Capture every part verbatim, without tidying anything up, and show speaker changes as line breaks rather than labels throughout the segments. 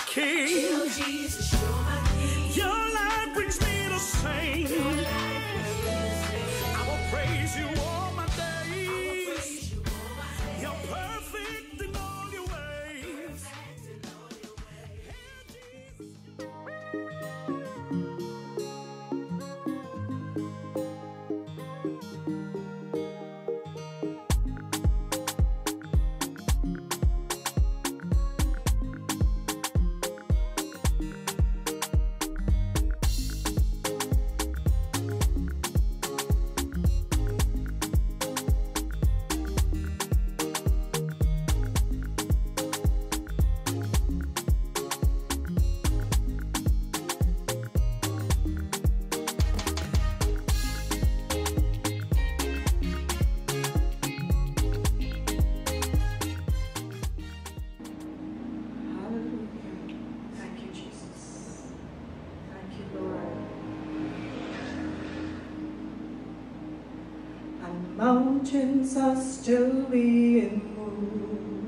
King.
Oh, Jesus, you're my King.
Your light brings me to sing. I will praise you all my days. You're perfect in all your ways.
Mountains are still being moved.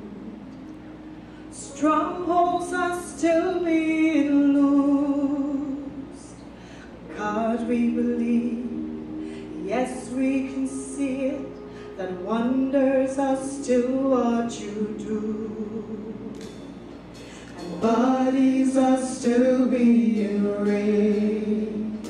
Strongholds are still being loosed. God, we believe, yes, we can see it, that wonders are still what you do. And bodies are still being raised.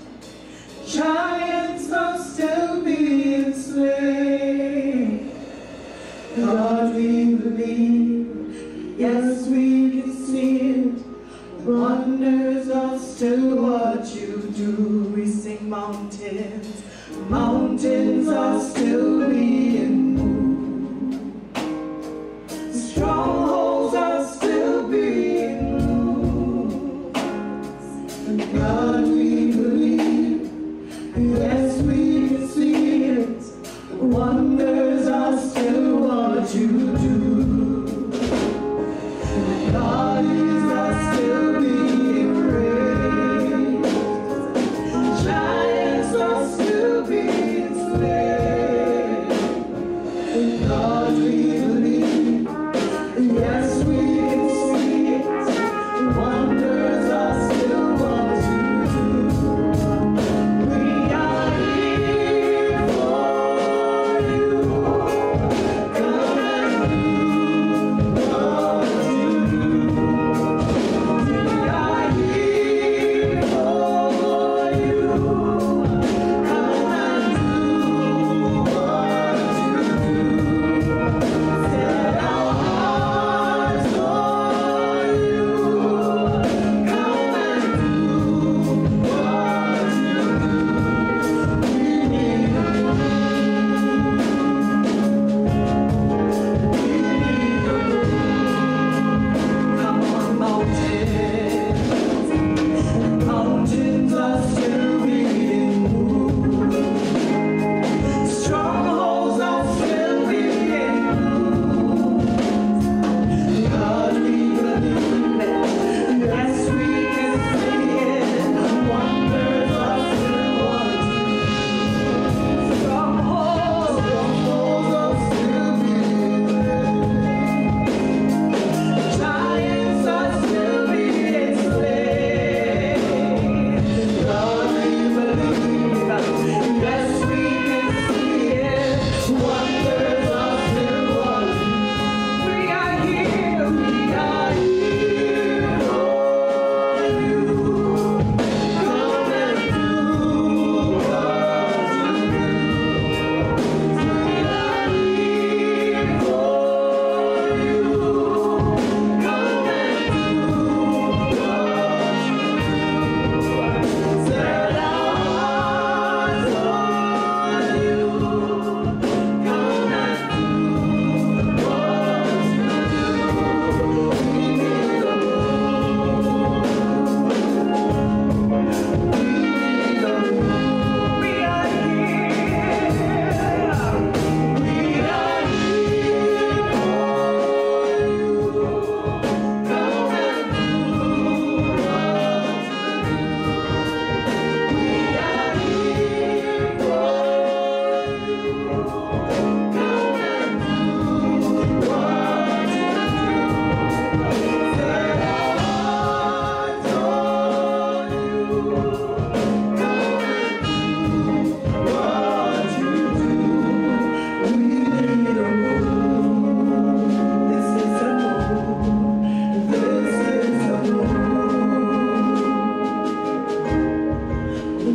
Giants are still being slain. God, we believe, yes, we can see it. Wonders are still what you do. We sing mountains, mountains are still being moved. Strongholds are still being moved. And God,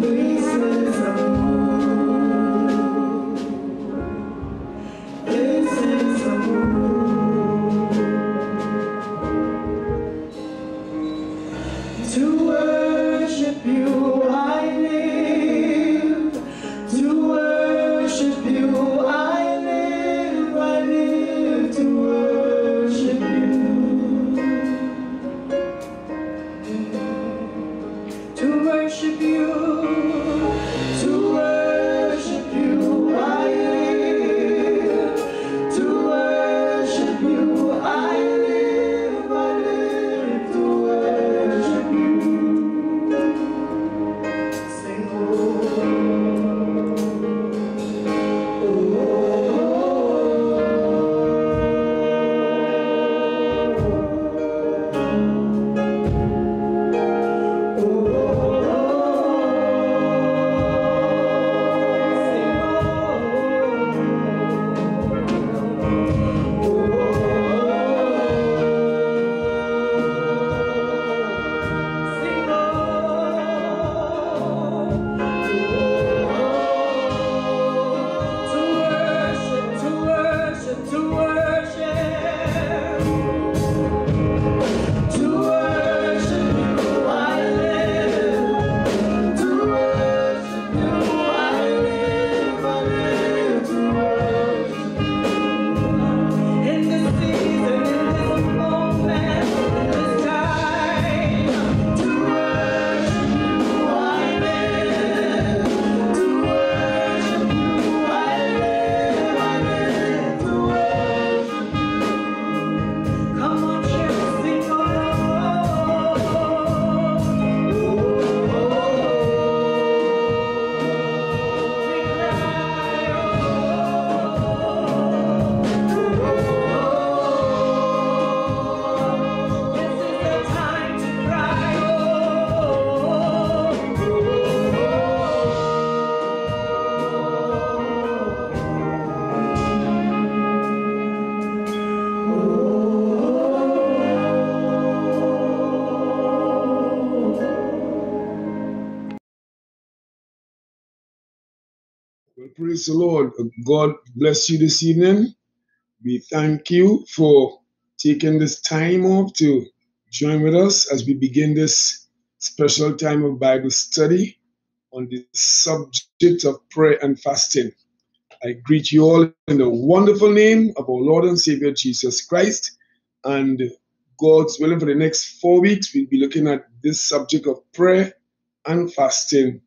Well, praise the Lord. God bless you this evening. We thank you for taking this time off to join with us as we begin this special time of Bible study on the subject of prayer and fasting. I greet you all in the wonderful name of our Lord and Savior Jesus Christ. And God's willing, for the next four weeks, we'll be looking at this subject of prayer and fasting.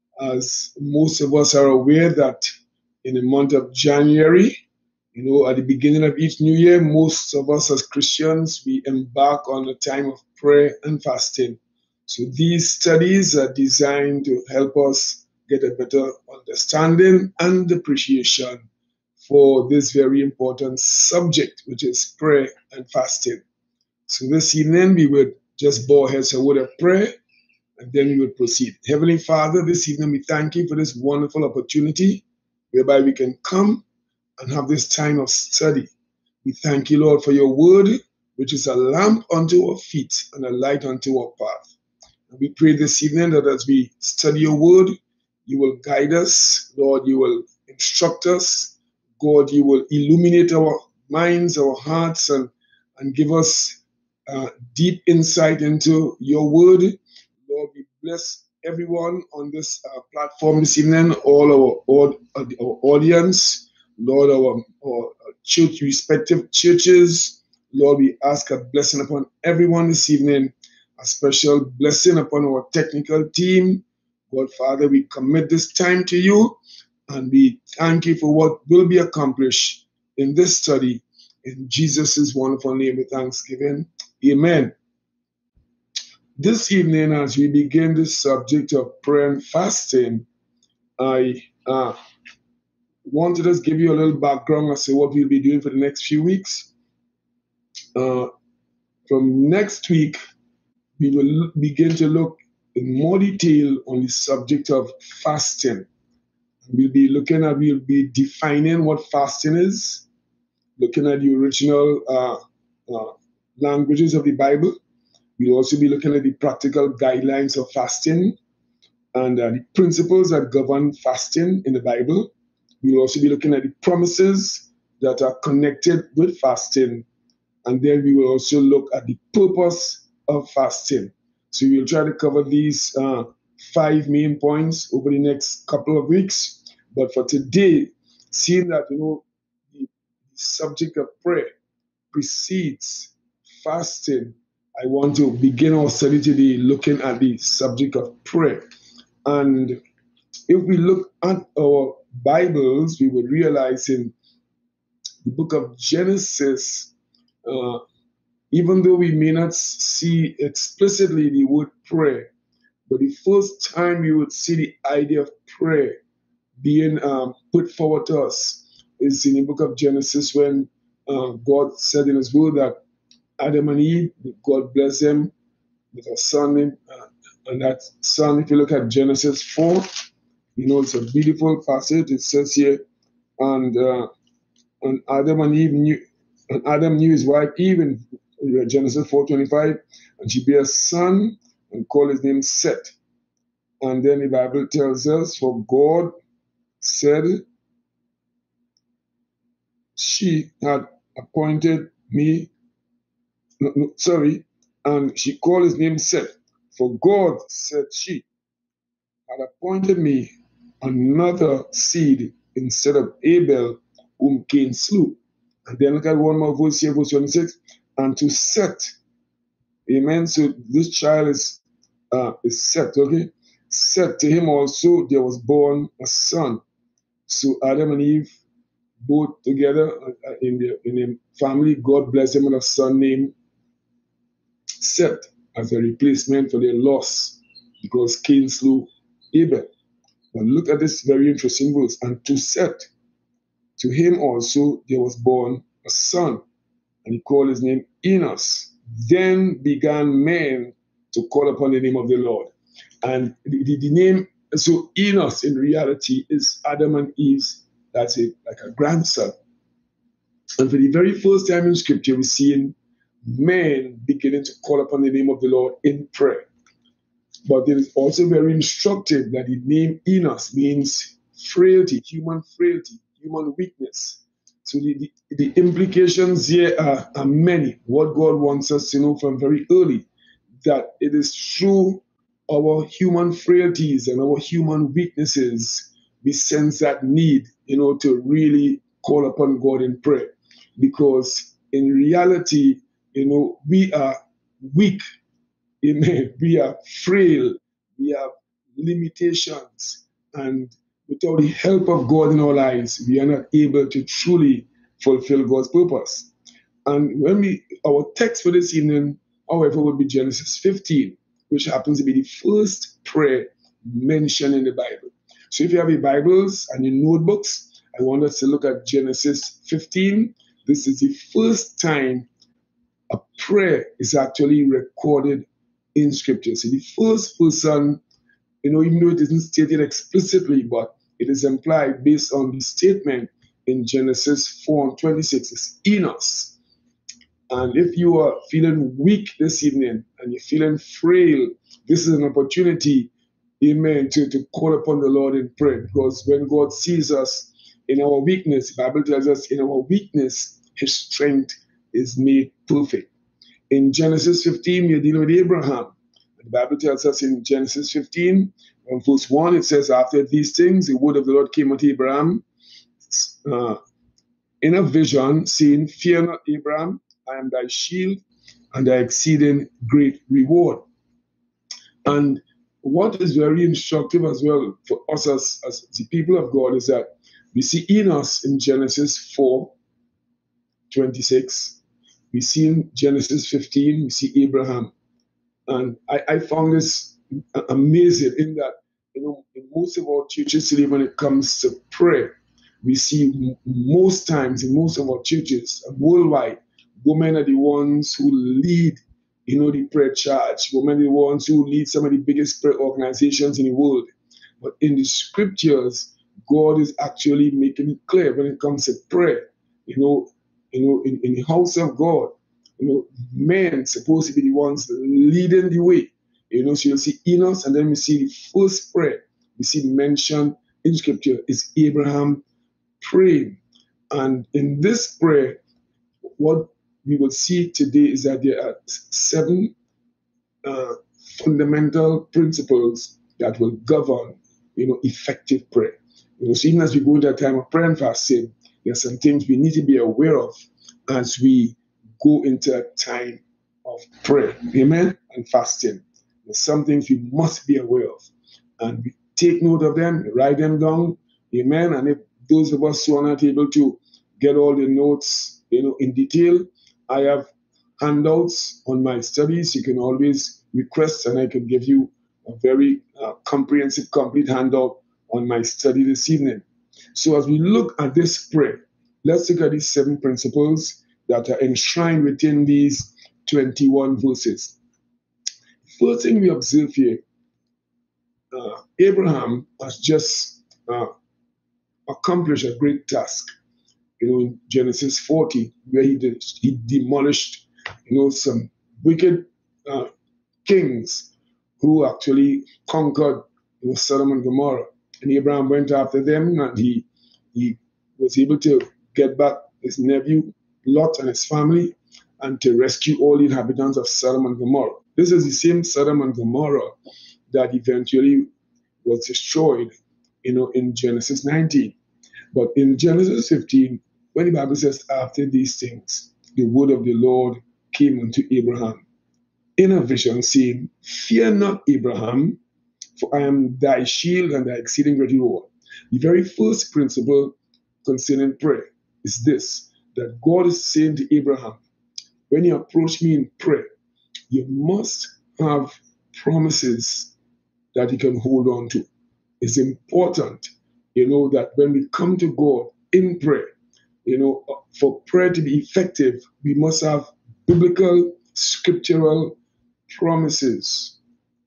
As most of us are aware that in the month of January, you know, at the beginning of each new year, most of us as Christians, we embark on a time of prayer and fasting. So these studies are designed to help us get a better understanding and appreciation for this very important subject, which is prayer and fasting. So this evening, we would just bow our heads a word of prayer, and then we would proceed. Heavenly Father, this evening we thank you for this wonderful opportunity whereby we can come and have this time of study. We thank you, Lord, for your word, which is a lamp unto our feet and a light unto our path. And we pray this evening that as we study your word, you will guide us, Lord, you will instruct us, God, you will illuminate our minds, our hearts, and, and give us uh, deep insight into your word. Lord, we bless everyone on this uh, platform this evening, all our, our, our audience, Lord, our, our church, respective churches. Lord, we ask a blessing upon everyone this evening, a special blessing upon our technical team. God, Father, we commit this time to you, and we thank you for what will be accomplished in this study. In Jesus' wonderful name with thanksgiving. Amen. This evening, as we begin the subject of prayer and fasting, I uh, wanted to just give you a little background as to what we'll be doing for the next few weeks. Uh, from next week, we will begin to look in more detail on the subject of fasting. We'll be looking at, we'll be defining what fasting is, looking at the original uh, uh, languages of the Bible. We'll also be looking at the practical guidelines of fasting. and uh, the principles that govern fasting in the Bible. We will also be looking at the promises that are connected with fasting. And then we will also look at the purpose of fasting. So we'll try to cover these uh, five main points over the next couple of weeks. But for today, seeing that, you know, the subject of prayer precedes fasting, I want to begin our study today looking at the subject of prayer. And if we look at our Bibles, we would realize in the book of Genesis, uh, even though we may not see explicitly the word prayer, but the first time you would see the idea of prayer being um, put forward to us is in the book of Genesis when uh, God said in his word that Adam and Eve, God bless them with a son named, uh, and that son, if you look at Genesis four, you know, it's a beautiful passage. It says here, and uh, and Adam and Eve knew, and Adam knew his wife Eve in Genesis four twenty-five, and she bare a son and called his name Seth. And then the Bible tells us, for God said, she had appointed me, no, no, sorry, and she called his name Seth. For God, said she, had appointed me another seed instead of Abel, whom Cain slew. And then look at one more verse here, verse twenty-six. And to Seth, amen. So this child is uh, is Seth, okay? Seth, to him also there was born a son. So Adam and Eve, both together uh, in the in the family, God blessed them with a son named Seth as a replacement for their loss because Cain slew Abel. But look at this very interesting verse. And to Seth, to him also there was born a son, and he called his name Enos. Then began men to call upon the name of the Lord. And the, the, the name, so Enos in reality is Adam and Eve's, that's a, like a grandson. And for the very first time in scripture, we're seeing men beginning to call upon the name of the Lord in prayer. But it is also very instructive that the name Enos means frailty, human frailty, human weakness. So the, the, the implications here are, are many. What God wants us to know from very early, that it is through our human frailties and our human weaknesses we sense that need, you know, to really call upon God in prayer. Because in reality, you know, we are weak. Amen. We are frail. We have limitations. And without the help of God in our lives, we are not able to truly fulfill God's purpose. And when we, our text for this evening, however, would be Genesis fifteen, which happens to be the first prayer mentioned in the Bible. So if you have your Bibles and your notebooks, I want us to look at Genesis fifteen. This is the first time a prayer is actually recorded in Scripture. So the first person, you know, even though it isn't stated explicitly, but it is implied based on the statement in Genesis four and twenty-six, is Enos. And if you are feeling weak this evening and you're feeling frail, this is an opportunity, amen, to, to call upon the Lord in prayer. Because when God sees us in our weakness, the Bible tells us in our weakness, his strength is made perfect. In Genesis fifteen, we're dealing with Abraham. The Bible tells us in Genesis fifteen, from verse one, it says, after these things, the word of the Lord came unto Abraham uh, in a vision, saying, fear not, Abraham, I am thy shield and thy exceeding great reward. And what is very instructive as well for us as, as the people of God is that we see Enos in Genesis four twenty-six. We see in Genesis fifteen, we see Abraham. And I, I found this amazing in that, you know, in most of our churches today, when it comes to prayer, we see most times in most of our churches worldwide, women are the ones who lead, you know, the prayer charge. Women are the ones who lead some of the biggest prayer organizations in the world. But in the scriptures, God is actually making it clear when it comes to prayer. You know, you know, in, in the house of God, you know, men supposed to be the ones leading the way. You know, so you'll see Enos, and then we see the first prayer we see mentioned in Scripture is Abraham praying. And in this prayer, what we will see today is that there are seven uh, fundamental principles that will govern, you know, effective prayer. You know, so even as we go into a time of prayer and fasting, there are some things we need to be aware of as we go into a time of prayer, amen, and fasting. There's some things we must be aware of, and we take note of them, write them down, amen. And if those of us who are not able to get all the notes, you know, in detail, I have handouts on my studies. You can always request, and I can give you a very uh, comprehensive, complete handout on my study this evening. So as we look at this prayer, let's look at these seven principles that are enshrined within these twenty-one verses. First thing we observe here, uh, Abraham has just uh, accomplished a great task. You know, in Genesis forty, where he did, he demolished, you know, some wicked uh, kings who actually conquered, you know, Sodom and Gomorrah. And Abraham went after them, and he he was able to get back his nephew Lot and his family, and to rescue all the inhabitants of Sodom and Gomorrah. This is the same Sodom and Gomorrah that eventually was destroyed, you know, in Genesis nineteen. But in Genesis fifteen, when the Bible says, after these things, the word of the Lord came unto Abraham in a vision, saying, fear not, Abraham, for I am thy shield and thy exceeding great reward. The very first principle concerning prayer is this, that God is saying to Abraham, when you approach me in prayer, you must have promises that you can hold on to. It's important, you know, that when we come to God in prayer, you know, for prayer to be effective, we must have biblical, scriptural promises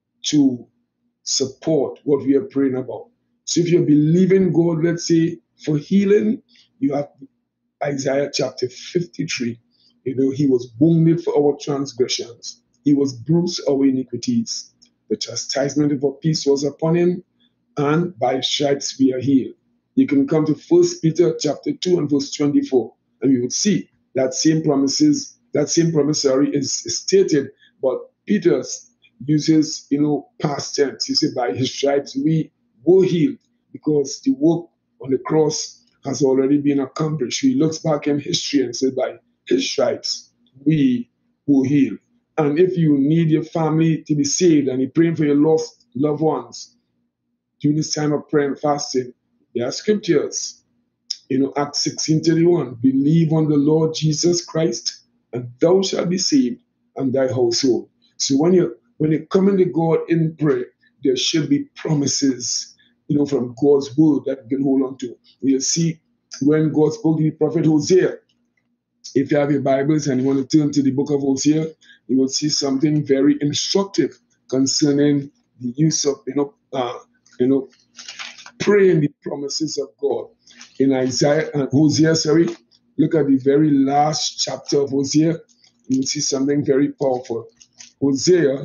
to support what we are praying about. So if you're believing God, let's say, for healing, you have Isaiah chapter fifty-three. You know, he was wounded for our transgressions. He was bruised for our iniquities. The chastisement of our peace was upon him, and by his stripes we are healed. You can come to First Peter chapter two and verse twenty-four, and you would see that same promises, that same promissory is, is stated, but Peter uses, you know, past tense. He said, by his stripes we were healed, because the work on the cross has already been accomplished. He looks back in history and says, by his stripes we were healed. And if you need your family to be saved and you're praying for your lost loved ones during this time of prayer and fasting, there are scriptures. You know, Acts sixteen thirty-one, believe on the Lord Jesus Christ, and thou shalt be saved, and thy household. So when you when you come into God in prayer, there should be promises, you know, from God's word that you can hold on to. You'll see when God spoke to the prophet Hosea. If you have your Bibles and you want to turn to the book of Hosea, you will see something very instructive concerning the use of, you know, uh, you know, praying the promises of God. In Isaiah, uh, Hosea, sorry, look at the very last chapter of Hosea. You will see something very powerful. Hosea,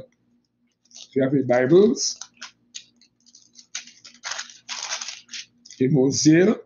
if you have your Bibles, in Hosea,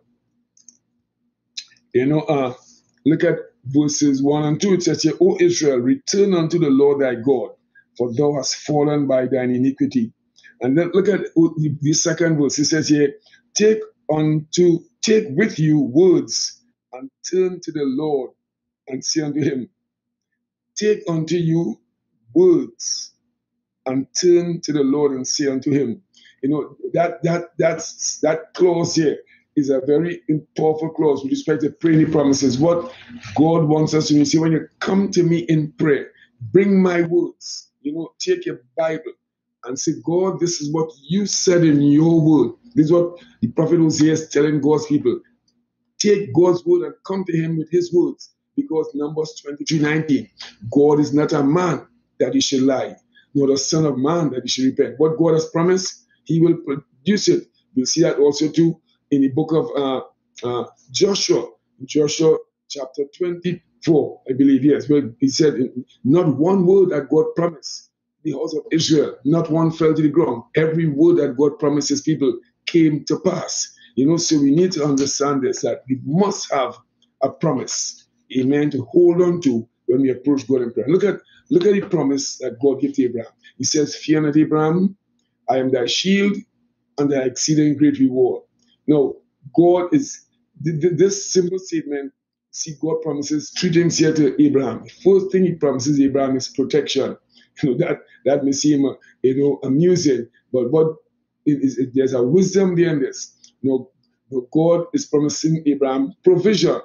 you know, uh, look at verses one and two. It says here, O Israel, return unto the Lord thy God, for thou hast fallen by thine iniquity. And then look at the second verse. It says here, take unto take with you words, and turn to the Lord and say unto him, take unto you words, and turn to the Lord and say unto him. You know, that that that's that clause here is a very powerful clause with respect to praying the promises. What God wants us to do. See, when you come to me in prayer, bring my words. You know, take your Bible and say, God, this is what you said in your word. This is what the prophet Hosea is telling God's people. Take God's word and come to him with his words. Because Numbers twenty-three nineteen, God is not a man that he should lie, nor the son of man that he should repent. What God has promised, he will produce it. We'll see that also too in the book of uh, uh, Joshua, Joshua chapter twenty-four, I believe, yes, where he said, not one word that God promised the house of Israel. Not one fell to the ground. Every word that God promised his people came to pass. You know, so we need to understand this, that we must have a promise, amen, to hold on to when we approach God in prayer. Look at look at the promise that God gave to Abraham. He says, fear not, Abraham, I am thy shield and thy exceeding great reward. Now, God is, this simple statement, see, God promises three things here to Abraham. The first thing he promises Abraham is protection. You know, that, that may seem, uh, you know, amusing, but what it is, it, there's a wisdom there in this. You know, God is promising Abraham provision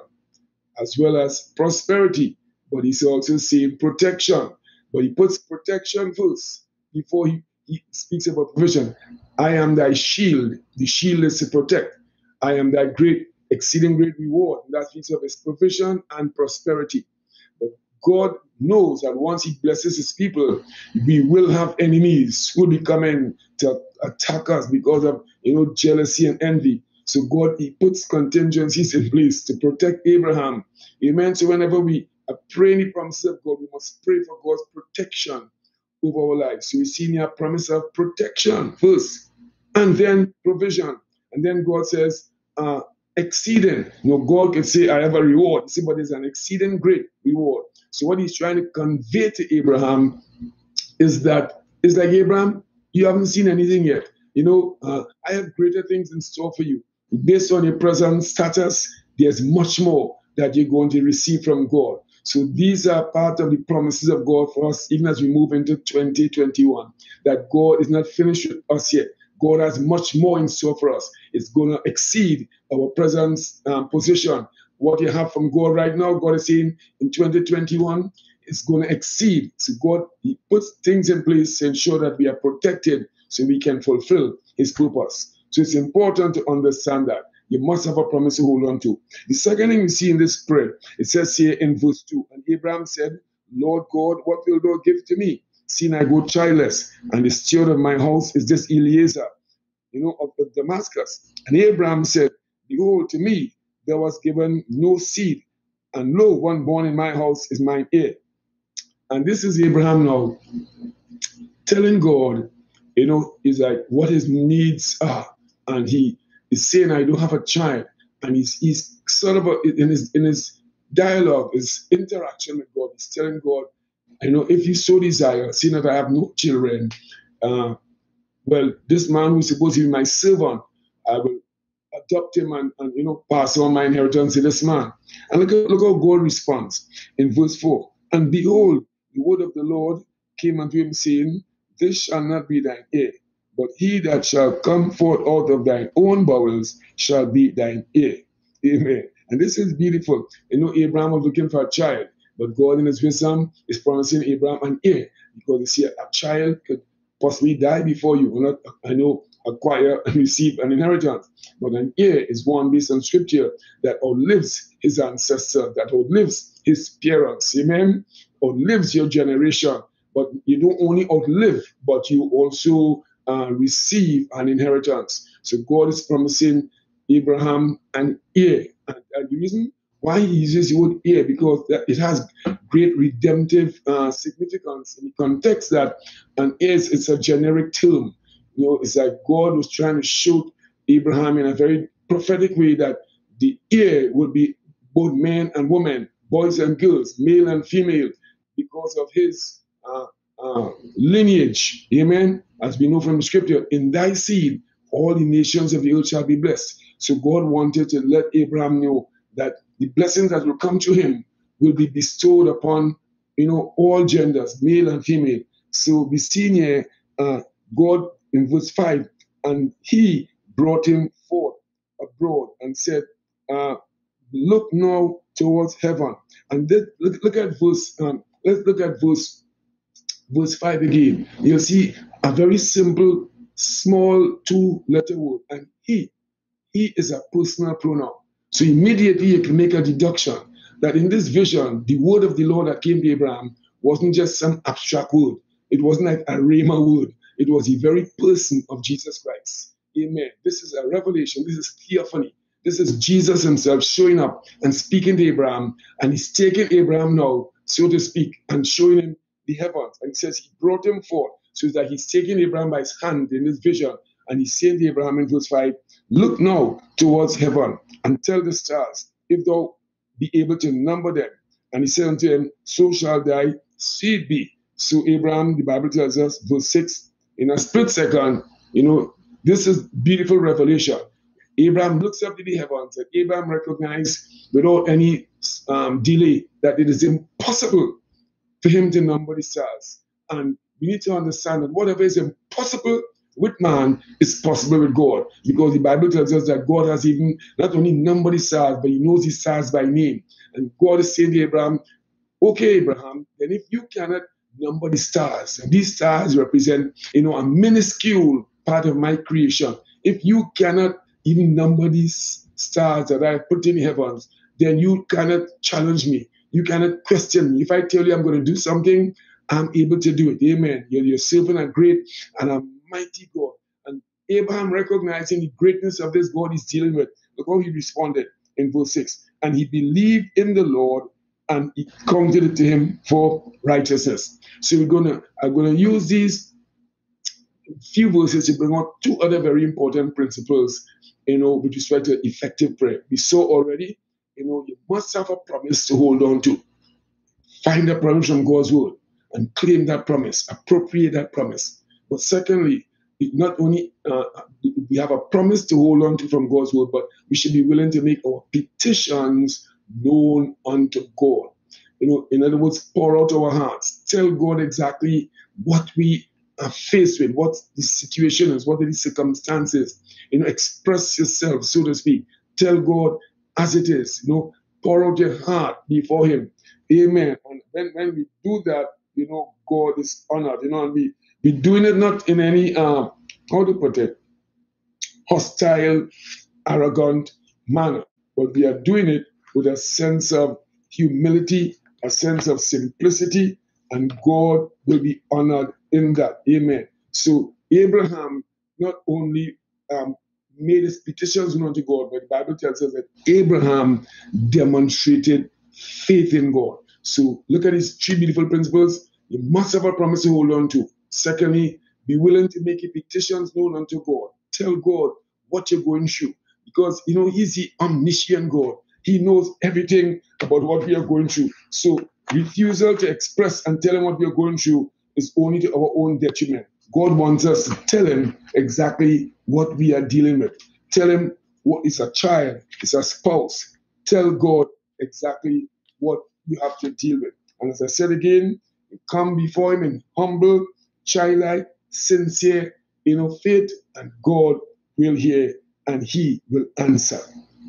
as well as prosperity, but he's also saying protection. But he puts protection first before he, he speaks about provision. I am thy shield. The shield is to protect. I am thy great, exceeding great reward. That speaks of his provision and prosperity. But God knows that once he blesses his people, we will have enemies who will be coming to attack us because of, you know, jealousy and envy. So God, he puts contingencies in place to protect Abraham. Amen. So whenever we are praying the promises of God, we must pray for God's protection over our lives. So we see here a promise of protection first, and then provision. And then God says, uh, exceeding. You know, God can say, I have a reward. See, but it's an exceeding great reward. So what he's trying to convey to Abraham is that, it's like, Abraham, you haven't seen anything yet. You know, uh, I have greater things in store for you. Based on your present status, there's much more that you're going to receive from God. So these are part of the promises of God for us, even as we move into twenty twenty-one, that God is not finished with us yet. God has much more in store for us. It's going to exceed our present um, position. What you have from God right now, God is saying in twenty twenty-one, it's going to exceed. So God, he puts things in place to ensure that we are protected so we can fulfill his purpose. So it's important to understand that. You must have a promise to hold on to. The second thing we see in this prayer, it says here in verse two, and Abraham said, Lord God, what will thou give to me, seeing I go childless, and the steward of my house is this Eliezer, you know, of, of Damascus. And Abraham said, behold, to me there was given no seed, and lo, one born in my house is mine heir. And this is Abraham now telling God, you know, is like what his needs are. And he is saying, I don't have a child. And he's, he's sort of, a, in his in his dialogue, his interaction with God, he's telling God, you know, if you so desire, seeing that I have no children, uh, well, this man who's supposed to be my servant, I will adopt him and, and you know, pass on my inheritance to this man. And look, at, look how God responds in verse four. And behold, the word of the Lord came unto him, saying, this shall not be thine heir, but he that shall come forth out of thine own bowels shall be thine heir. Amen. And this is beautiful. You know, Abraham was looking for a child, but God in his wisdom is promising Abraham an heir, because you see, a child could possibly die before you will not, I know, acquire and receive an inheritance. But an heir is one based on scripture that outlives his ancestor, that outlives his parents. Amen. Outlives your generation. But you don't only outlive, but you also uh, receive an inheritance. So God is promising Abraham an heir. And, and the reason why he uses the word heir, because it has great redemptive uh, significance in the context that an heir is it's a generic term. You know, it's like God was trying to show Abraham in a very prophetic way that the heir would be both men and women, boys and girls, male and female, because of his uh, uh, lineage. Amen. As we know from the scripture, in thy seed, all the nations of the earth shall be blessed. So God wanted to let Abraham know that the blessings that will come to him will be bestowed upon, you know, all genders, male and female. So we see here uh, God in verse five, and he brought him forth abroad and said, uh, look now towards heaven. And this, look, look at verse, um, let's look at verse, verse five again. You'll see a very simple, small two-letter word, and he. He is a personal pronoun. So immediately you can make a deduction that in this vision, the word of the Lord that came to Abraham wasn't just some abstract word. It wasn't like a rhema word. It was the very person of Jesus Christ. Amen. This is a revelation. This is theophany. This is Jesus himself showing up and speaking to Abraham. And he's taking Abraham now, so to speak, and showing him the heavens. And it says he brought him forth. So that he's taking Abraham by his hand in this vision. And he's saying to Abraham in verse five, look now towards heaven and tell the stars, if thou be able to number them. And he said unto him, so shall thy seed be. So Abraham, the Bible tells us, verse six, in a split second, you know, this is beautiful revelation. Abraham looks up to the heavens, and Abraham recognized without any um, delay that it is impossible for him to number the stars. And we need to understand that whatever is impossible with man is possible with God, because the Bible tells us that God has even not only numbered the stars, but he knows the stars by name. And God is saying to Abraham, okay, Abraham, then if you cannot number the stars, and these stars represent, you know, a minuscule part of my creation, if you cannot even number these stars that I put in the heavens, then you cannot challenge me. You cannot question me. If I tell you I'm going to do something, I'm able to do it. Amen. You're, you're serving a great and a mighty God. And Abraham, recognizing the greatness of this God he's dealing with, look how he responded in verse six. And he believed in the Lord, and it counted it to him for righteousness. So we're gonna, I'm gonna use these few verses to bring out two other very important principles, you know, with respect to effective prayer. We saw already, you know, you must have a promise to hold on to. Find a promise from God's word and claim that promise, appropriate that promise. But secondly, it not only uh, we have a promise to hold on to from God's word, but we should be willing to make our petitions known unto God. You know, in other words, pour out our hearts. Tell God exactly what we are faced with, what the situation is, what are the circumstances. You know, express yourself, so to speak. Tell God as it is. You know, pour out your heart before him. Amen. And when, when we do that, you know, God is honored. You know, and we we doing it not in any uh, how to put it, hostile, arrogant manner, but we are doing it with a sense of humility, a sense of simplicity, and God will be honored in that. Amen. So Abraham not only um, made his petitions known to God, but the Bible tells us that Abraham demonstrated faith in God. So look at these three beautiful principles. You must have a promise to hold on to. Secondly, be willing to make your petitions known unto God. Tell God what you're going through, because, you know, he's the omniscient God. He knows everything about what we are going through. So refusal to express and tell him what we are going through is only to our own detriment. God wants us to tell him exactly what we are dealing with. Tell him what is a child, it's a spouse. Tell God exactly what you have to deal with. And as I said again, you come before him in humble, childlike, sincere, you know, faith, and God will hear and he will answer.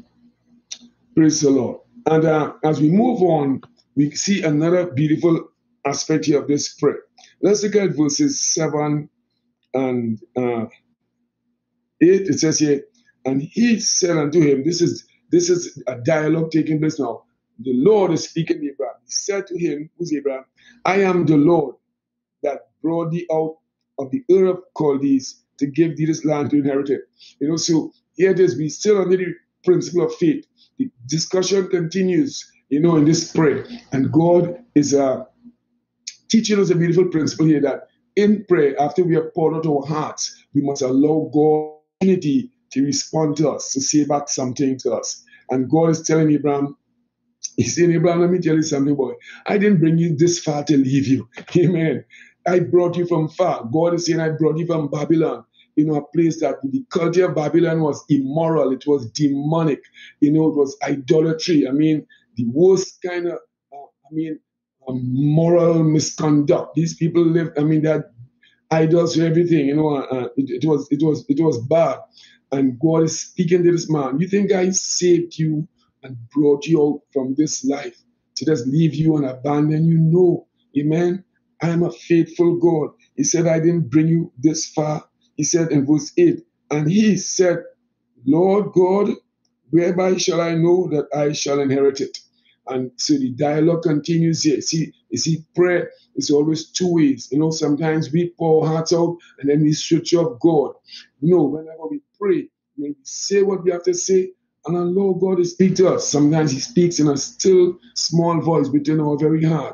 Praise the Lord. And uh, as we move on, we see another beautiful aspect here of this prayer. Let's look at verses seven and uh, eight. It says here, and he said unto him, this is this is a dialogue taking place now. The Lord is speaking to Abraham. He said to him, who's Abraham? I am the Lord that brought thee out of the Ur of Chaldees to give thee this land to inherit it. You know, so here it is, we still under the principle of faith. The discussion continues, you know, in this prayer. And God is uh, teaching us a beautiful principle here that in prayer, after we have poured out our hearts, we must allow God opportunity to respond to us, to say back something to us. And God is telling Abraham, he's saying, Abraham, let me tell you something, boy. I didn't bring you this far to leave you. Amen. I brought you from far. God is saying, I brought you from Babylon. You know, a place that the culture of Babylon was immoral. It was demonic. You know, it was idolatry. I mean, the worst kind of, uh, I mean, um, moral misconduct. These people lived, I mean, they had idols for everything. You know, uh, it, it was, it was, it was bad. And God is speaking to this man. You think I saved you and brought you out from this life to just leave you and abandon you? No. Amen. I am a faithful God. He said, I didn't bring you this far. He said in verse eight, and he said, Lord God, whereby shall I know that I shall inherit it? And so the dialogue continues here. See, you see, prayer is always two ways. You know, sometimes we pour our hearts out and then we switch off God. No, whenever we pray, we say what we have to say and allow God to speak to us. Sometimes he speaks in a still, small voice within our very hearts.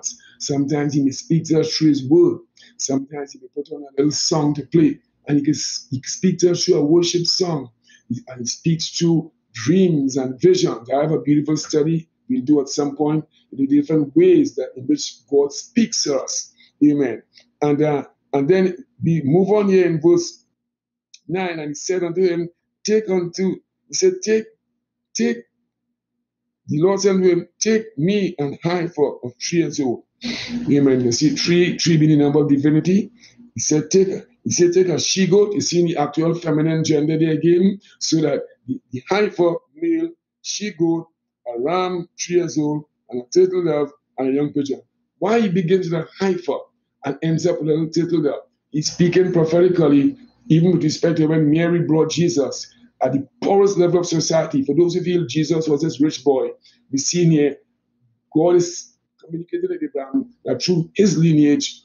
Sometimes he may speak to us through his word. Sometimes he may put on a little song to play. And he can, he can speak to us through a worship song. And he speaks through dreams and visions. I have a beautiful study we'll do at some point in the different ways that in which God speaks to us. Amen. And uh, and then we move on here in verse nine, and he said unto him, take unto, he said, take, take, the Lord said unto him, take me an heifer of three years old. Amen. You see, three, three being the number of divinity. He said, take a, he said, take a she-goat. You see the actual feminine gender there again, so that the, the heifer, male, she-goat, a ram, three years old, and a turtle dove, and a young pigeon. Why he begins with a heifer and ends up with a little turtle dove? He's speaking prophetically, even with respect to when Mary brought Jesus at the poorest level of society. For those who feel Jesus was this rich boy, we see here, God is communicating with Abraham that through his lineage,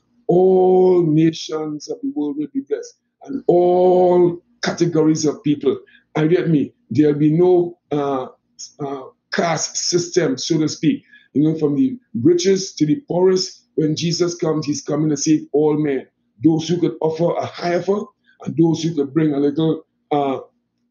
all nations of the world will be blessed, and all categories of people. And get me, there'll be no uh, uh, caste system, so to speak. You know, from the richest to the poorest, when Jesus comes, he's coming to save all men. Those who could offer a heifer, and those who could bring a little uh,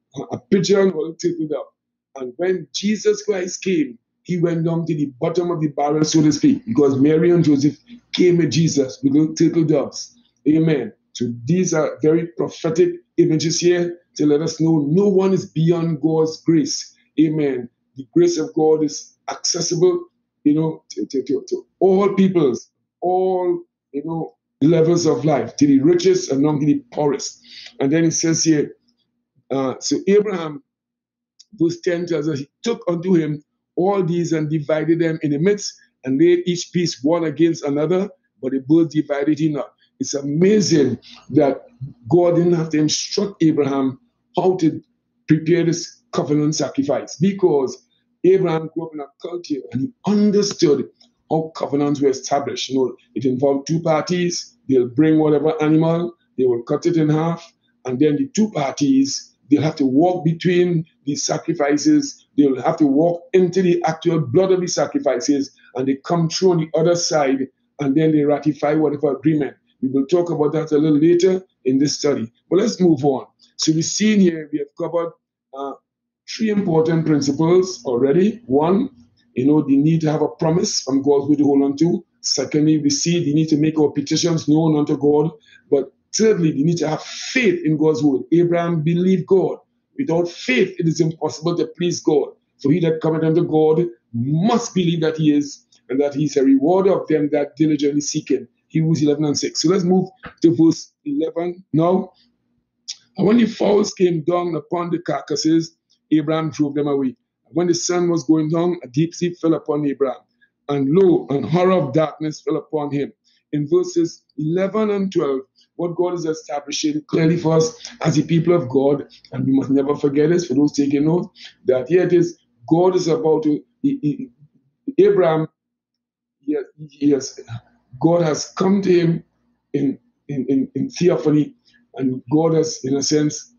a pigeon or a turtle dove. And when Jesus Christ came, he went down to the bottom of the barrel, so to speak, because Mary and Joseph came with Jesus with little turtle doves. Amen. So these are very prophetic images here to let us know no one is beyond God's grace. Amen. The grace of God is accessible, you know, to, to, to, to all peoples, all, you know, levels of life, to the richest and not to the poorest. And then it says here, uh, so Abraham, verse ten tells us, he took unto him all these and divided them in the midst, and laid each piece one against another, but the birds divided him not. It's amazing that God didn't have to instruct Abraham how to prepare this covenant sacrifice, because Abraham grew up in a culture and he understood how covenants were established. You know, it involved two parties. They'll bring whatever animal, they will cut it in half, and then the two parties, they'll have to walk between the sacrifices. They'll have to walk into the actual blood of the sacrifices, and they come through on the other side, and then they ratify whatever agreement. We will talk about that a little later in this study. But let's move on. So we've seen here, we have covered uh, three important principles already. One, you know, the need to have a promise from God's will to hold on to. Secondly, we see the need to make our petitions known unto God. But thirdly, we need to have faith in God's word. Abraham believed God. Without faith, it is impossible to please God. So he that cometh unto God must believe that he is, and that he is a rewarder of them that diligently seek him. Hebrews eleven and six. So let's move to verse eleven now. And when the fowls came down upon the carcasses, Abraham drove them away. And when the sun was going down, a deep sleep fell upon Abraham. And lo, an horror of darkness fell upon him. In verses eleven and twelve, what God is establishing clearly for us as the people of God, and we must never forget this, for those taking note, that here it is, God is about to, he, he, Abraham, yes, yes, God has come to him in, in, in, in theophany, and God has, in a sense,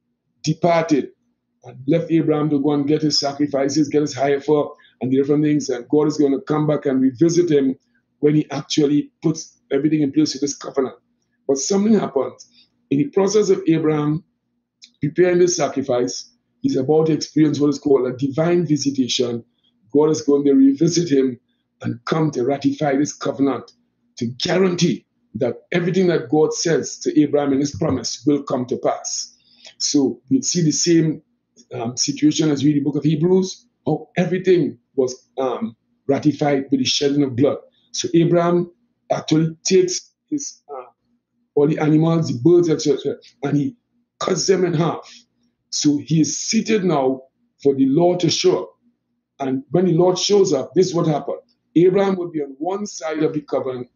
departed and left Abraham to go and get his sacrifices, get his heifer, and the different things, and God is going to come back and revisit him when he actually puts everything in place with this covenant. But something happens. In the process of Abraham preparing this sacrifice, he's about to experience what is called a divine visitation. God is going to revisit him and come to ratify this covenant, to guarantee that everything that God says to Abraham in his promise will come to pass. So we see the same um, situation as we read the book of Hebrews, how everything was um, ratified with the shedding of blood. So Abraham actually takes his uh, all the animals, the birds, et cetera, and he cuts them in half. So he is seated now for the Lord to show up. And when the Lord shows up, this is what happened. Abraham will be on one side of the covenant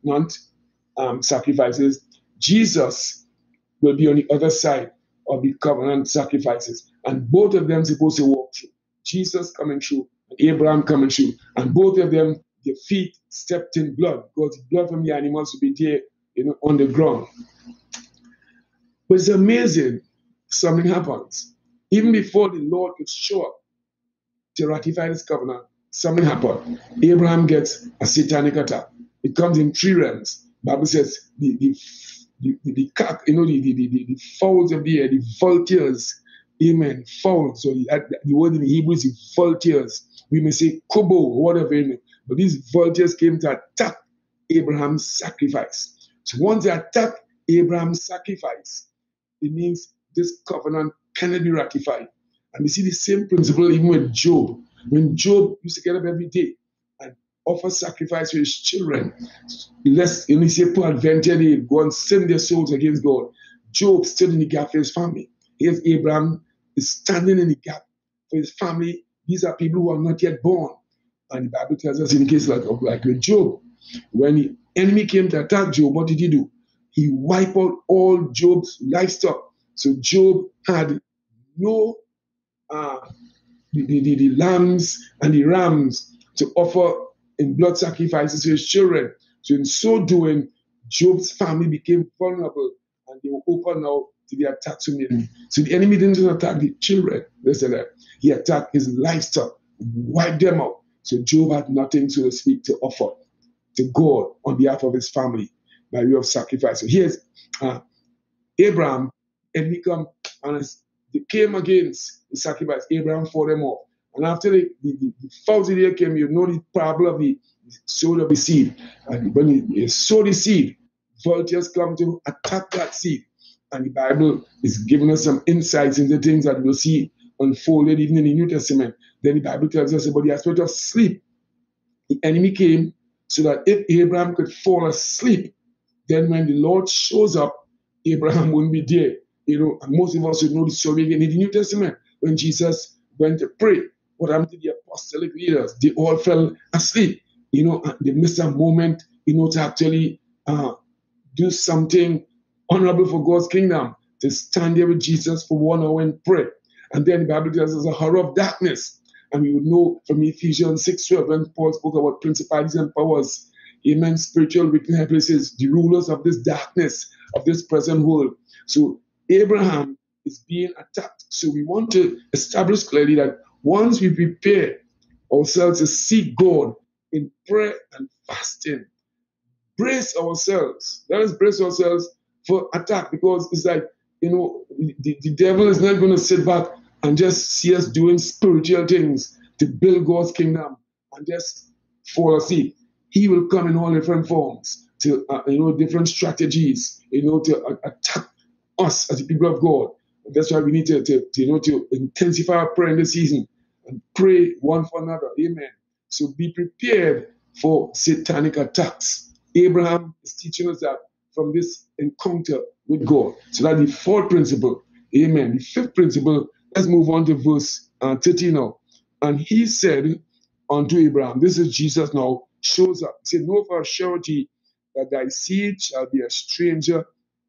um, sacrifices. Jesus will be on the other side of the covenant sacrifices. And both of them supposed to walk through. Jesus coming through, and Abraham coming through. And both of them, their feet stepped in blood, because the blood from the animals will be there, you know, on the ground. But it's amazing, something happens. Even before the Lord could show up to ratify this covenant, something happened. Abraham gets a satanic attack. It comes in three realms. Bible says the the the, the, the cock, you know, the, the, the, the fowls of the air, the vultures, amen, fowls. So the, the word in Hebrew is vultures. We may say kobo or whatever, you know, but these vultures came to attack Abraham's sacrifice. So once they attack Abraham's sacrifice, it means this covenant cannot be ratified. And we see the same principle even with Job. When Job used to get up every day and offer sacrifice to his children, lest, you know, say, peradventure they go and sin their souls against God. Job stood in the gap for his family. Here's Abraham is standing in the gap for his family. These are people who are not yet born. And the Bible tells us in the case like, like with Job, when the enemy came to attack Job, what did he do? He wiped out all Job's livestock. So Job had no uh, the, the, the, the lambs and the rams to offer in blood sacrifices to his children. So in so doing, Job's family became vulnerable and they were open now to the attacks from the enemy. So the enemy didn't just attack the children, listen that. He attacked his livestock, wiped them out. So Job had nothing, so to speak, to offer to God on behalf of his family by way of sacrifice. So here's uh, Abraham, and he come and as they came against the sacrifice, Abraham fought them off. And after the, the, the, the thousand year came, you know the parable of the sowing of the seed. And when you, you sow the seed, vultures come to attack that seed. And the Bible is giving us some insights into things that we'll see unfolded even in the New Testament. Then the Bible tells us about the aspect of sleep. The enemy came so that if Abraham could fall asleep, then when the Lord shows up, Abraham wouldn't be there. You know, and most of us would know the story again in the New Testament. When Jesus went to pray, what happened to the apostolic leaders? They all fell asleep. You know, and they missed a moment, you know, to actually uh, do something honorable for God's kingdom, to stand there with Jesus for one hour and pray. And then the Bible tells us a horror of darkness. And we would know from Ephesians six twelve, when Paul spoke about principalities and powers, amen, spiritual wickedness places, the rulers of this darkness, of this present world. So Abraham is being attacked. So we want to establish clearly that once we prepare ourselves to seek God in prayer and fasting, brace ourselves. Let us brace ourselves for attack, because it's like, you know, the, the devil is not going to sit back and just see us doing spiritual things to build God's kingdom and just fall asleep. He will come in all different forms, to uh, you know, different strategies, you know, to uh, attack us as the people of God. And that's why we need to, to, to, you know, to intensify our prayer in this season and pray one for another. Amen. So be prepared for satanic attacks. Abraham is teaching us that from this encounter with God. So that's the fourth principle. Amen. The fifth principle, let's move on to verse uh, thirty now. And he said unto Abraham, this is Jesus now, shows up. He said, know for a surety that thy seed shall be a stranger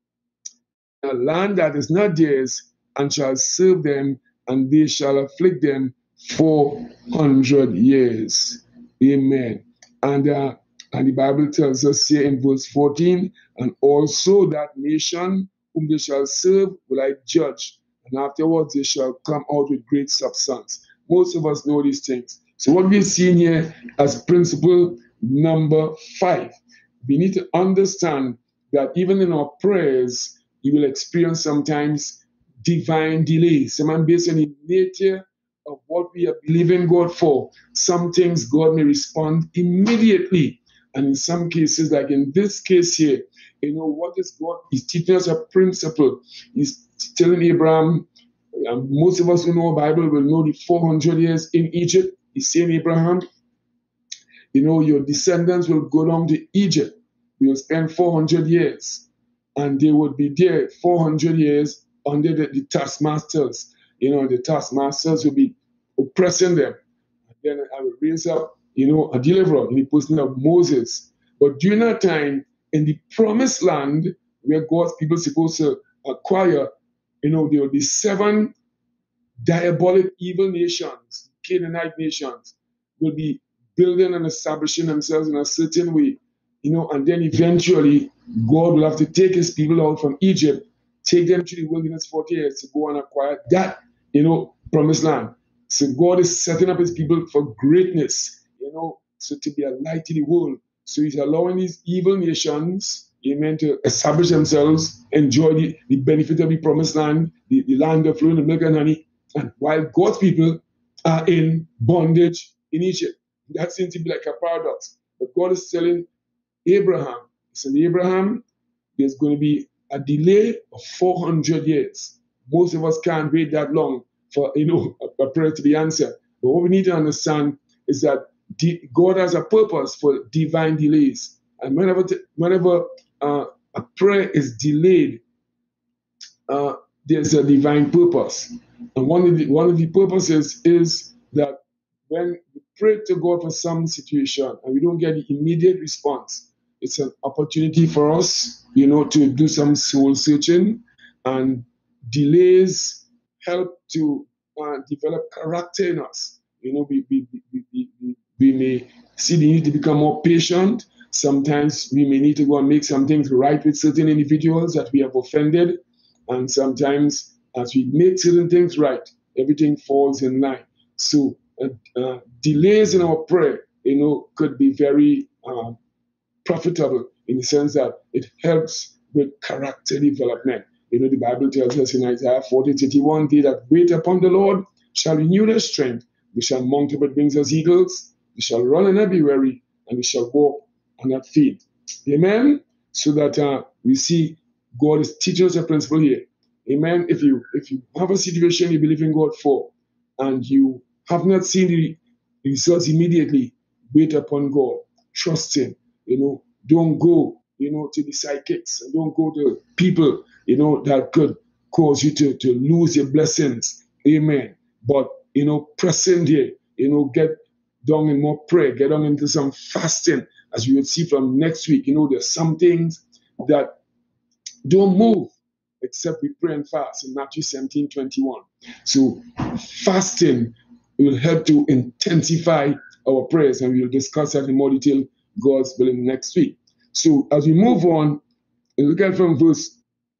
in a land that is not theirs, and shall serve them, and they shall afflict them four hundred years. Amen. And uh, and the Bible tells us here in verse fourteen, and also that nation whom they shall serve will I judge, and afterwards they shall come out with great substance. Most of us know these things. So what we've seen here as principle number five, we need to understand that even in our prayers, you will experience sometimes divine delays. Some based on the nature of what we are believing God for. Some things God may respond immediately. And in some cases, like in this case here, you know, what is God? He's teaching us a principle. He's telling Abraham, and most of us who know the Bible will know the four hundred years in Egypt. He's saying, Abraham, you know, your descendants will go down to Egypt. They will spend four hundred years. And they would be there four hundred years under the, the taskmasters. You know, the taskmasters will be oppressing them. And then I will raise up, you know, a deliverer in the person of Moses. But during that time, in the promised land, where God's people are supposed to acquire, you know, there will be seven diabolic evil nations, Canaanite nations, will be building and establishing themselves in a certain way. You know, and then eventually God will have to take his people out from Egypt, take them to the wilderness forty years to go and acquire that, you know, promised land. So God is setting up his people for greatness, you know, so to be a light to the world. So he's allowing these evil nations, amen, to establish themselves, enjoy the, the benefit of the promised land, the, the land of flowing with milk and honey, and while God's people are in bondage in Egypt. That seems to be like a paradox. But God is telling Abraham, he said, Abraham, there's going to be a delay of four hundred years. Most of us can't wait that long for, you know, a, a prayer to be answered. But what we need to understand is that de- God has a purpose for divine delays. And whenever t- whenever uh, a prayer is delayed, uh, there's a divine purpose. And one of the one of the purposes is that when we pray to God for some situation and we don't get the immediate response, it's an opportunity for us, you know, to do some soul searching, and delays help to uh, develop character in us. You know, we, we, we, we, we, we may see the need to become more patient. Sometimes we may need to go and make some things right with certain individuals that we have offended. And sometimes as we make certain things right, everything falls in line. So uh, uh, delays in our prayer, you know, could be very uh, profitable in the sense that it helps with character development. You know, the Bible tells us in Isaiah forty thirty-one, they that wait upon the Lord shall renew their strength. They shall mount up with wings as eagles. They shall run and not be weary, and they shall walk and not faint. Amen? So that uh, we see God is teaching us a principle here. Amen? If you if you have a situation you believe in God for, and you have not seen the results immediately, wait upon God. Trust Him. You know, don't go, you know, to the psychics, and don't go to people, you know, that could cause you to, to lose your blessings. Amen. But, you know, press in there, you know, get down in more prayer, get down into some fasting, as you will see from next week. You know, there's some things that don't move except we pray and fast in Matthew seventeen twenty-one. So fasting will help to intensify our prayers, and we will discuss that in more detail, God's willing, next week. So as we move on, look at from verse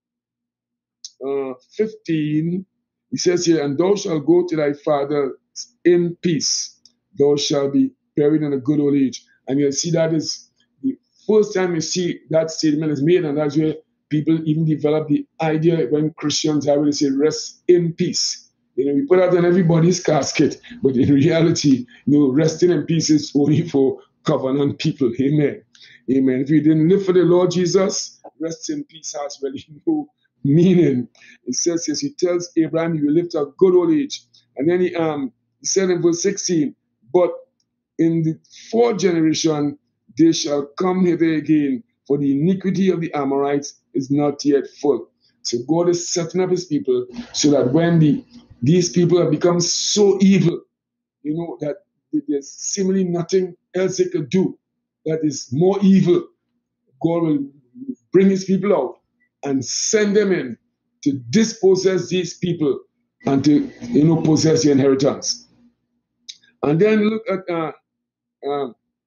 uh, fifteen, he says here, and thou shalt go to thy father in peace. Thou shalt be buried in a good old age. And you'll see that is the first time you see that statement is made, and that's where people even develop the idea when Christians have to say, rest in peace. You know, we put that on everybody's casket, but in reality, you know, resting in peace is only for covenant people. Amen. Amen. If you didn't live for the Lord Jesus, rest in peace has really no meaning. It says, yes, he tells Abraham, you will live to a good old age. And then he, um, he said in verse sixteen, but in the fourth generation, they shall come hither again, for the iniquity of the Amorites is not yet full. So God is setting up his people so that when the these people have become so evil, you know, that there's seemingly nothing else they could do that is more evil, God will bring his people out and send them in to dispossess these people and to, you know, possess the inheritance. And then look at uh, uh,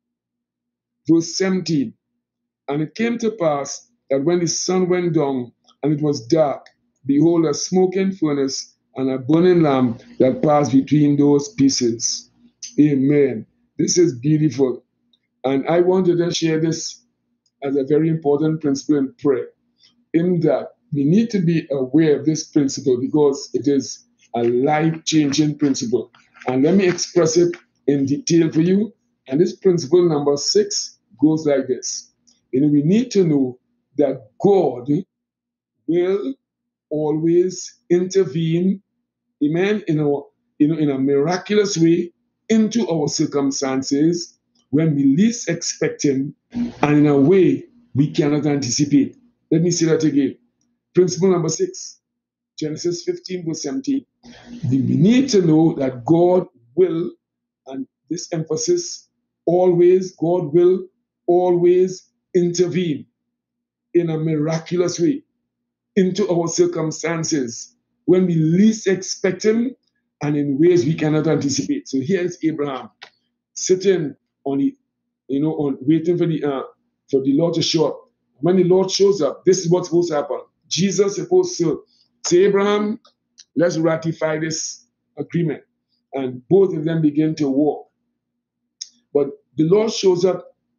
verse seventeen. And it came to pass that when the sun went down and it was dark, behold, a smoking furnace and a burning lamp that passed between those pieces. Amen. This is beautiful. And I wanted to share this as a very important principle in prayer, in that we need to be aware of this principle because it is a life-changing principle. And let me express it in detail for you. And this principle number six goes like this. You know, we need to know that God will always intervene, amen, in our, you know, in a miraculous way into our circumstances when we least expect him and in a way we cannot anticipate. Let me say that again. Principle number six, Genesis fifteen verse seventeen. We need to know that God will, and this emphasis, always, God will always intervene in a miraculous way into our circumstances when we least expect him and in ways we cannot anticipate. So here's Abraham sitting on the, you know, on waiting for the uh, for the Lord to show up. When the Lord shows up, this is what's supposed to happen. Jesus is supposed to say, Abraham, let's ratify this agreement. And both of them begin to walk. But the Lord shows up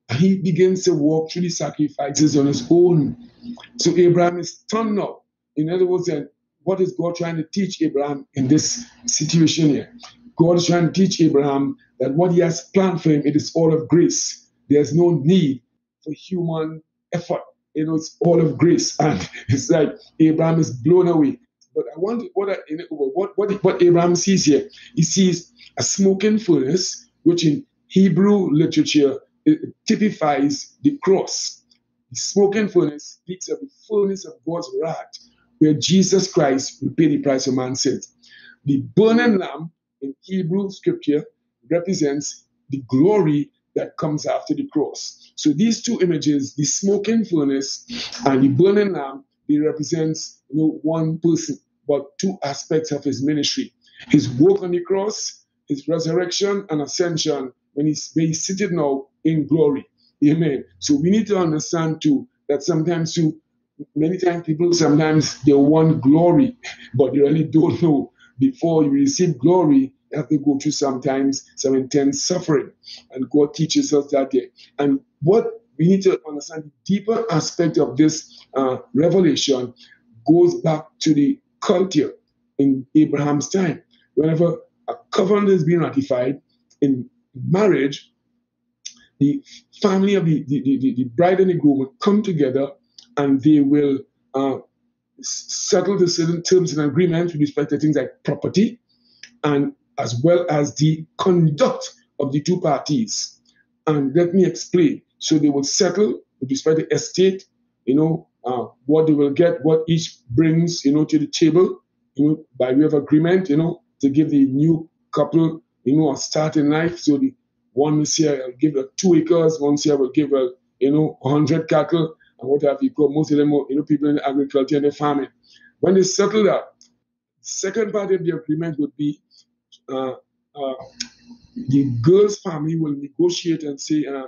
And he begins to walk through the sacrifices on his own. So Abraham is stunned now. In other words, then, what is God trying to teach Abraham in this situation here? God is trying to teach Abraham that what he has planned for him, it is all of grace. There's no need for human effort. You know, it's all of grace. And it's like Abraham is blown away. But I want what I, what what what Abraham sees here. He sees a smoking furnace, which in Hebrew literature it typifies the cross. The smoking furnace speaks of the furnace of God's wrath, where Jesus Christ will pay the price for man's sins. The burning lamp in Hebrew scripture represents the glory that comes after the cross. So these two images, the smoking furnace and the burning lamp, they represent, you know, one person, but two aspects of his ministry. His work on the cross, his resurrection and ascension, when he's, when he's seated now in glory. Amen. So we need to understand too that sometimes too, many times people sometimes they want glory, but they really don't know. Before you receive glory, you have to go through sometimes some intense suffering. And God teaches us that day. And what we need to understand, the deeper aspect of this uh, revelation goes back to the culture in Abraham's time. Whenever a covenant is being ratified in marriage, the family of the, the, the, the bride and the groom will come together and they will uh, settle the certain terms and agreements with respect to things like property and as well as the conduct of the two parties. And let me explain. So they will settle with respect to estate, you know, uh, what they will get, what each brings, you know, to the table, you know, by way of agreement, you know, to give the new couple, you know, a start in life. So the one will say, I'll give her two acres, one say I will give her, you know, a hundred cattle, and what have you got. Most of them are, you know, people in agriculture and the farming. When they settle that, the second part of the agreement would be uh, uh, the girl's family will negotiate and say, uh,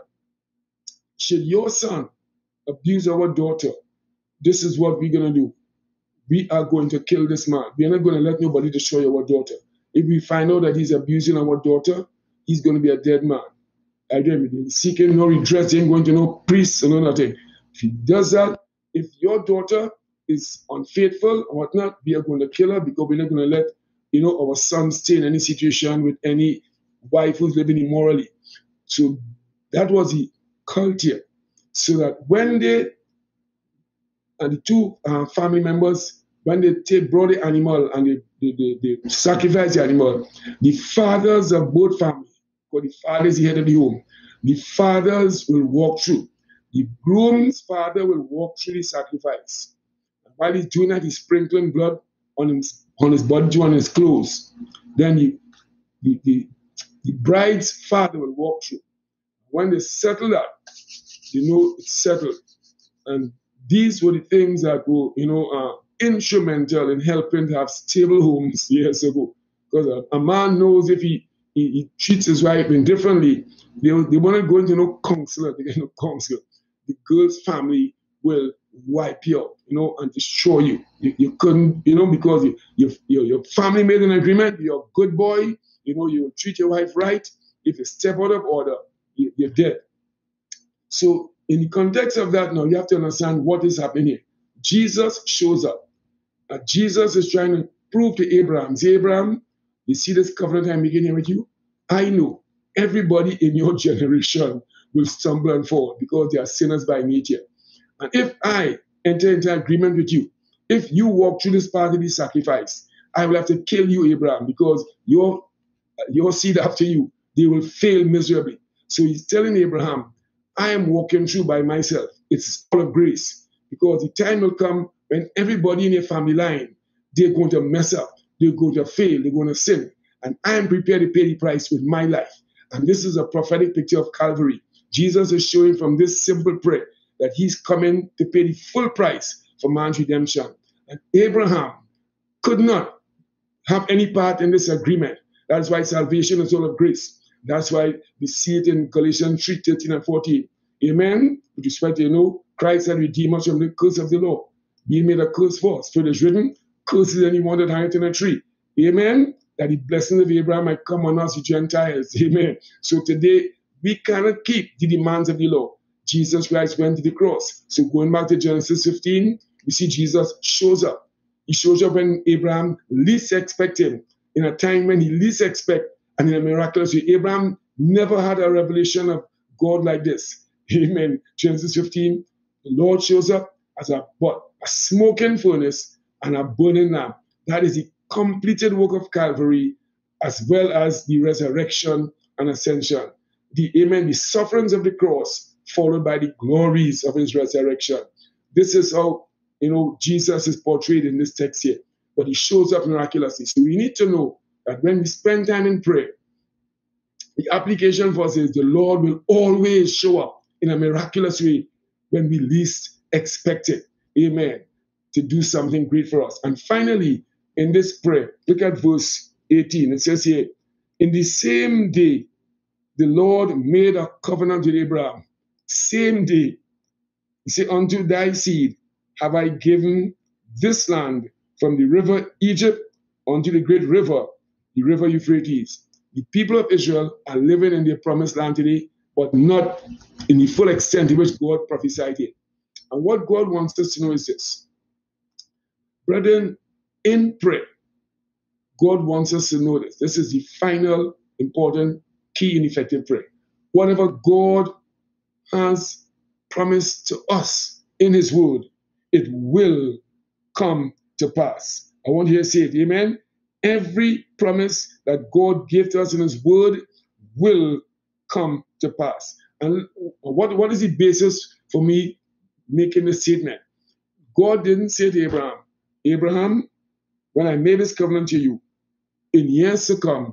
should your son abuse our daughter, this is what we're going to do. We are going to kill this man. We are not going to let nobody destroy our daughter. If we find out that he's abusing our daughter, he's going to be a dead man. Again, seeking no redress, ain't going to no priest or no nothing. If he does that, if your daughter is unfaithful or whatnot, we are going to kill her because we're not going to let, you know, our son stay in any situation with any wife who's living immorally. So that was the culture. So that when they, and the two uh, family members, when they take brought the animal and they, they, they, they sacrifice the animal, the fathers of both families, because the father is the head of the home, the fathers will walk through. The groom's father will walk through the sacrifice. And while he's doing that, he's sprinkling blood on his, on his body, on his clothes. Then the, the, the, the bride's father will walk through. When they settle that, you know it's settled. And these were the things that were, you know, uh, instrumental in helping to have stable homes years ago. Because a, a man knows if he, he, he treats his wife indifferently, they, they want to go into no counselor, they get no counselor. The girl's family will wipe you out, you know, and destroy you. You, you couldn't, you know, because you, you, your, your family made an agreement, you're a good boy, you know, you treat your wife right. If you step out of order, you, you're dead. So in the context of that now, you have to understand what is happening here. Jesus shows up. Uh, Jesus is trying to prove to Abraham, say, Abraham, you see this covenant I'm making here with you? I know everybody in your generation will stumble and fall because they are sinners by nature. And if I enter into agreement with you, if you walk through this path of the sacrifice, I will have to kill you, Abraham, because your, your seed after you, they will fail miserably. So he's telling Abraham, I am walking through by myself. It's all of grace. Because the time will come when everybody in your family line, they're going to mess up. They're going to fail. They're going to sin. And I am prepared to pay the price with my life. And this is a prophetic picture of Calvary. Jesus is showing from this simple prayer that he's coming to pay the full price for man's redemption. And Abraham could not have any part in this agreement. That's why salvation is all of grace. That's why we see it in Galatians three, thirteen and fourteen. Amen? With respect to, you know, Christ had redeemed us from the curse of the law, being made a curse for us. For it is written, curses anyone that hangeth in a tree. Amen? That the blessings of Abraham might come on us, the Gentiles. Amen. So today, we cannot keep the demands of the law. Jesus Christ went to the cross. So going back to Genesis fifteen, we see Jesus shows up. He shows up when Abraham least expected him, in a time when he least expect, and in a miraculous way. Abraham never had a revelation of God like this. Amen. Genesis fifteen, the Lord shows up as a what? A smoking furnace and a burning lamp. That is the completed work of Calvary, as well as the resurrection and ascension. The amen, the sufferings of the cross, followed by the glories of his resurrection. This is how, you know, Jesus is portrayed in this text here. But he shows up miraculously. So we need to know that when we spend time in prayer, the application for us is the Lord will always show up in a miraculous way when we least expect it. Amen. To do something great for us. And finally, in this prayer, look at verse eighteen. It says here, in the same day, the Lord made a covenant with Abraham. Same day. He said, unto thy seed have I given this land, from the river Egypt unto the great river, the river Euphrates. The people of Israel are living in their promised land today, but not in the full extent in which God prophesied here. And what God wants us to know is this. Brethren, in prayer, God wants us to know this. This is the final, important, key in effective prayer. Whatever God has promised to us in his word, it will come to pass. I want you to say it, amen? Every promise that God gave to us in his word will come to pass. And what, what is the basis for me making this statement? God didn't say to Abraham, Abraham, when I made this covenant to you, in years to come,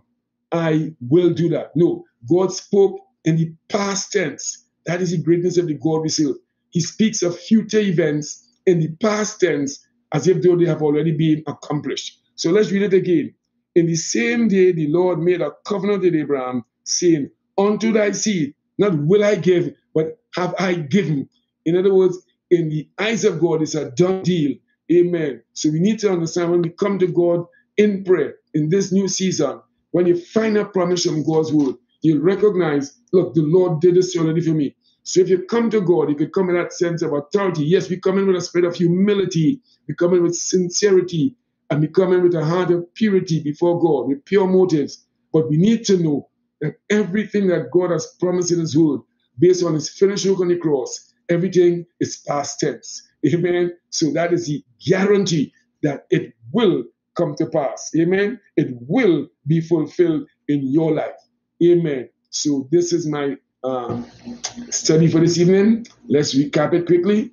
I will do that. No, God spoke in the past tense. That is the greatness of the God we serve. He speaks of future events in the past tense as if though they have already been accomplished. So let's read it again. In the same day, the Lord made a covenant with Abraham, saying, unto thy seed, not will I give, but have I given. In other words, in the eyes of God, it's a done deal. Amen. So we need to understand when we come to God in prayer, in this new season, when you find a promise from God's word, you'll recognize, look, the Lord did this already for me. So if you come to God, you could come in that sense of authority. Yes, we come in with a spirit of humility. We come in with sincerity. And we come in with a heart of purity before God, with pure motives. But we need to know that everything that God has promised in his word, based on his finished work on the cross, everything is past tense. Amen. So that is the guarantee that it will come to pass. Amen. It will be fulfilled in your life. Amen. So this is my um, study for this evening. Let's recap it quickly.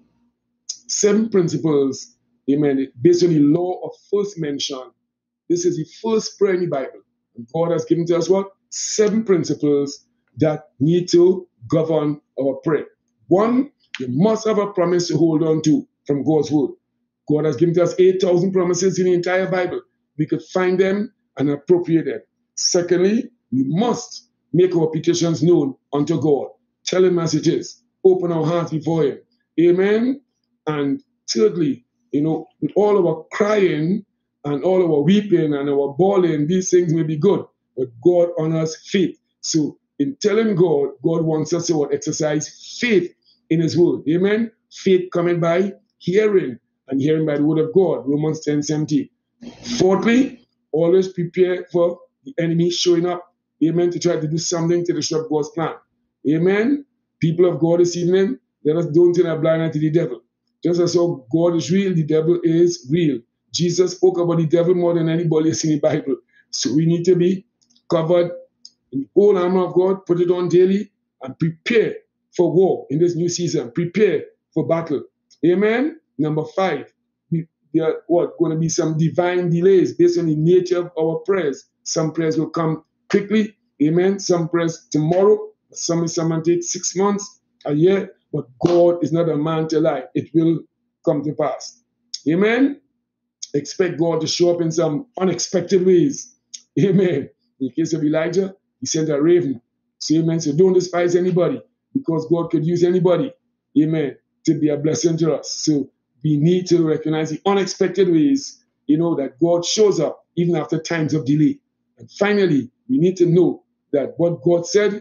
Seven principles, amen, based on the law of first mention. This is the first prayer in the Bible. And God has given to us what? Seven principles that need to govern our prayer. One, you must have a promise to hold on to from God's word. God has given to us eight thousand promises in the entire Bible. We could find them and appropriate them. Secondly, we must make our petitions known unto God. Tell him as it is. Open our hearts before him. Amen. And thirdly, you know, with all our crying and all our weeping and our bawling, these things may be good, but God honors faith. So in telling God, God wants us to exercise faith in his word. Amen. Faith coming by hearing, and hearing by the word of God. Romans ten seventeen. Fourthly, always prepare for the enemy showing up. Amen. To try to do something to disrupt God's plan. Amen. People of God this evening, let us don't turn a blind eye to the devil. Just as how God is real, the devil is real. Jesus spoke about the devil more than anybody else in the Bible. So we need to be covered in the whole armor of God, put it on daily, and prepare for war in this new season. Prepare for battle. Amen. Number five, we, there are what going to be some divine delays based on the nature of our prayers. Some prayers will come quickly. Amen. Some prayers tomorrow. Some some will take six months, a year. But God is not a man to lie. It will come to pass. Amen. Expect God to show up in some unexpected ways. Amen. In the case of Elijah, he sent a raven. So amen. So don't despise anybody, because God could use anybody. Amen. To be a blessing to us. So we need to recognize the unexpected ways, you know, that God shows up even after times of delay. And finally, we need to know that what God said,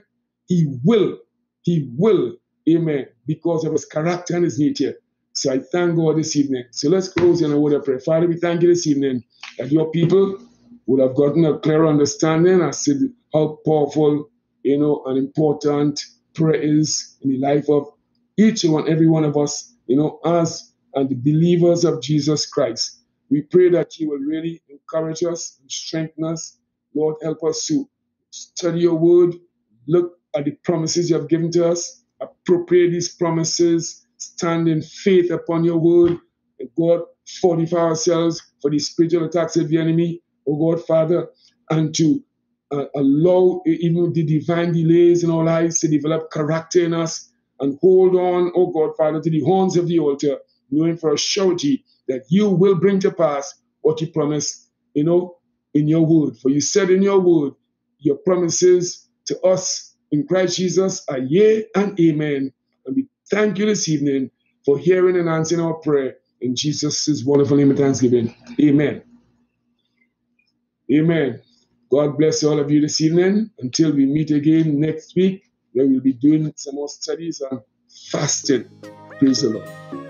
He will. He will. Amen. Because of his character and his nature. So I thank God this evening. So let's close in a word of prayer. Father, we thank you this evening that your people would have gotten a clear understanding as to how powerful, you know, and important prayer is in the life of each and every one of us, you know, us and the believers of Jesus Christ. We pray that you will really encourage us and strengthen us. Lord, help us to study your word, look at the promises you have given to us, appropriate these promises, stand in faith upon your word, and God, fortify ourselves for the spiritual attacks of the enemy, oh God, Father, and to uh, allow even the divine delays in our lives to develop character in us and hold on, oh God, Father, to the horns of the altar, knowing for a surety that you will bring to pass what you promised, you know, in your word. For you said in your word, your promises to us in Christ Jesus are yea and amen. And we thank you this evening for hearing and answering our prayer in Jesus' wonderful name of thanksgiving. Amen. Amen. God bless all of you this evening. Until we meet again next week, where we'll be doing some more studies on fasting. Praise the Lord.